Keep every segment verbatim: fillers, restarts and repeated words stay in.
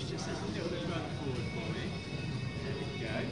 push just a little bit further forward for me. There we go.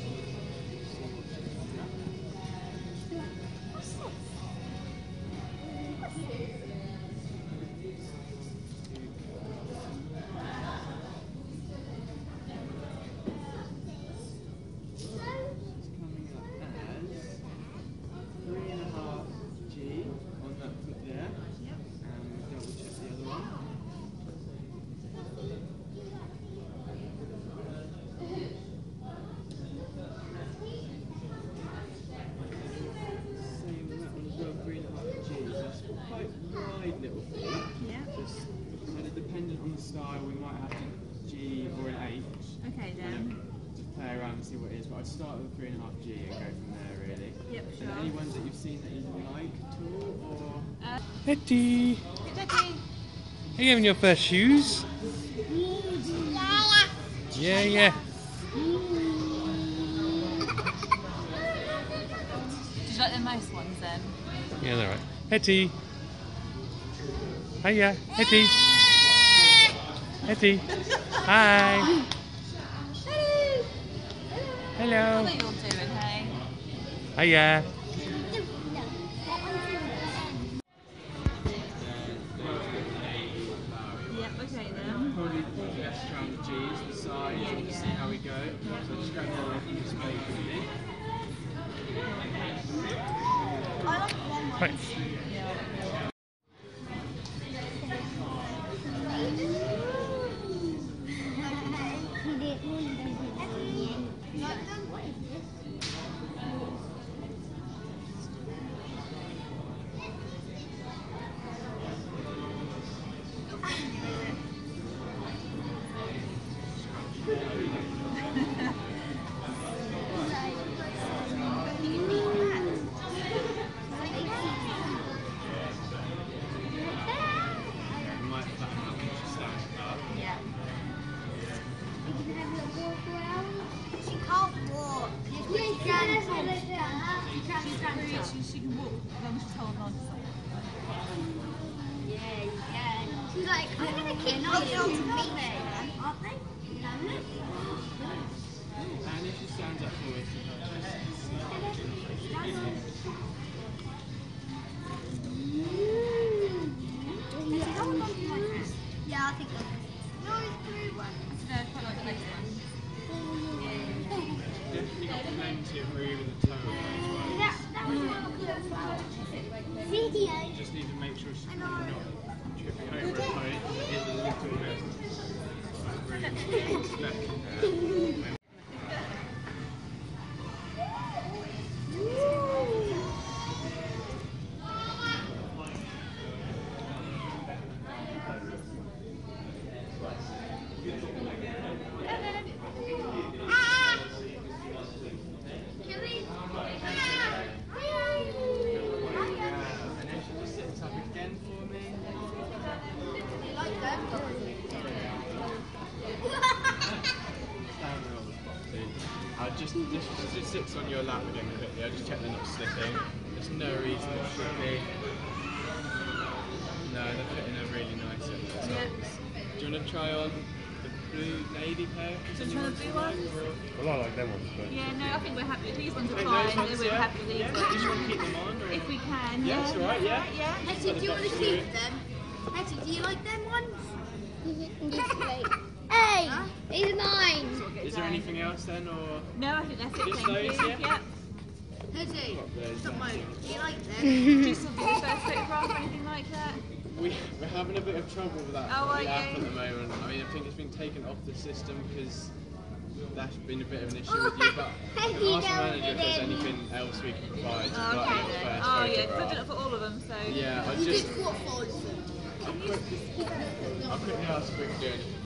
Wide little feet. Yeah. Just kind of dependent on the style, we might have a G or an H. Okay then. Kind of just play around and see what it is, but I'd start with a three and a half G and go from there really. Yep, sure. And any ones that you've seen that you like at all, or? Uh, Hettie! Hettie! Are you having your first shoes? Yeah, yeah. Did you like the mouse ones then? Yeah, they're right. Hettie! Hiya, Hettie! Hettie! Hi! Hello! What are you all doing, hey? Hiya! Yep, okay then. Probably best around the G's, the size, yeah, and yeah. see how we go. So just go more off and just play with me. Right. She can walk as long as she's holding on to something. Yeah, yeah. She's like, I'm going to kick my dog to meet me, aren't they? And if she stands up for it, yeah, I think that's no, it's blue one. No, it's quite like the next one. definitely got plenty of room in the toe as well. That, that was a flower. Video. Just need to make sure she's not tripping over a toe. It is a little bit room left in there. I'll just, just, just sits on your lap again quickly. I'll just check they're not slipping. There's no reason it should be. No, they're fitting her really nice in there. So, do you want to try on the blue lady pair? Do you want the blue ones? Well, I like them ones, but... Yeah, no, I think we're happy. These ones are Hey, fine. those ones, We're yeah. happy with these Yeah, ones. do you want to keep them on? Or? If we can, Yeah, yeah. that's alright, yeah. Yeah. Hettie, do you want to keep them? Hettie, do you like them ones? Hey, huh? These are mine. Is there anything else then, or...? No, I think that's it, Just thank those, you. yeah? Yeah. Hettie, stop mine. Do you like them? Do you still do the first photograph or anything like that? We, we're having a bit of trouble with that Oh, are app you? at the moment. I mean, I think it's been taken off the system because that's been a bit of an issue with you, but I can ask the manager if there's anything else we can provide. Oh, like okay a then. first Oh yeah, because I've photograph. done it for all of them, so... Yeah, I You just... did what for them? I'll quickly, I'll quickly ask if we can do anything.